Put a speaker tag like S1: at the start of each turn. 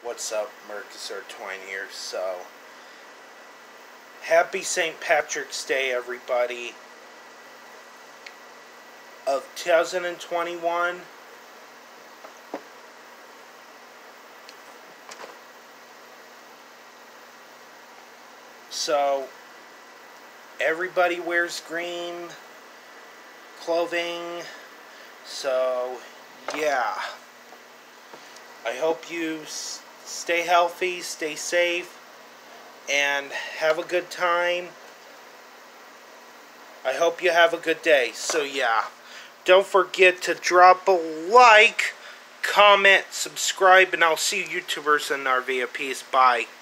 S1: What's up, Mercasur Twine here. So, happy St. Patrick's Day, everybody, of 2021. So, everybody wears green clothing. So, yeah. I hope you stay healthy, stay safe, and have a good time. I hope you have a good day. So yeah, don't forget to drop a like, comment, subscribe, and I'll see you YouTubers in our VIPs. Bye.